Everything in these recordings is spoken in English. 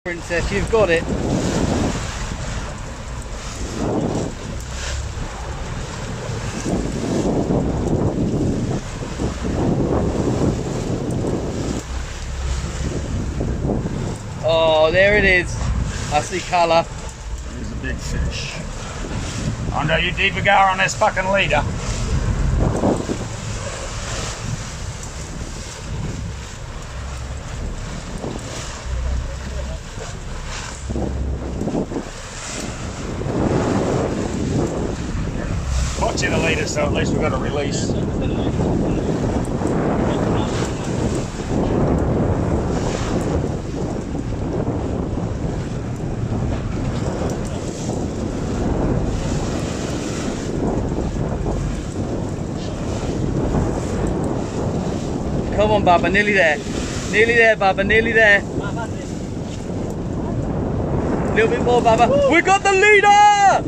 Princess, you've got it. Oh, there it is. I see colour. There's a big fish. Oh no, you deeper go on this fucking leader. Watching the leader, so at least we've got a release. Come on, Baba, nearly there. Nearly there, Baba, nearly there. A little bit more, Baba. Woo! We got the leader!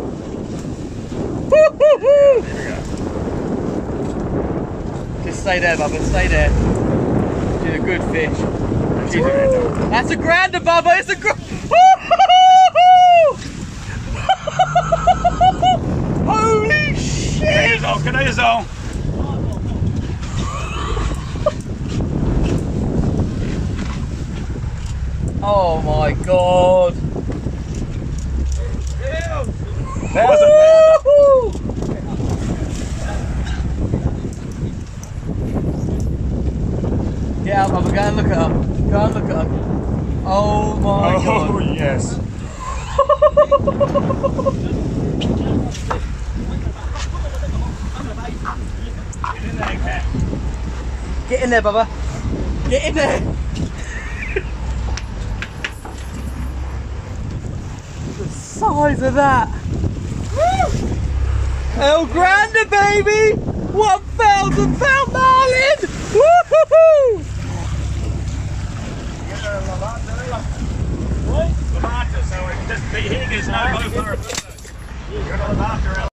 Woo, woo, woo. There we go. Just stay there, Baba, stay there. She's a good fish. That's a grander, Baba, it's a grander. Holy shit! Canoe's on. Oh my god! There's a Get out, Baba, go and look at her. Go and look at her. Oh my god. Oh yes. Get in there, Baba. Get in there. The size of that. El Grande, baby. 1,000 pound marlin. Woohoo! Levanta, so it just be here, there's no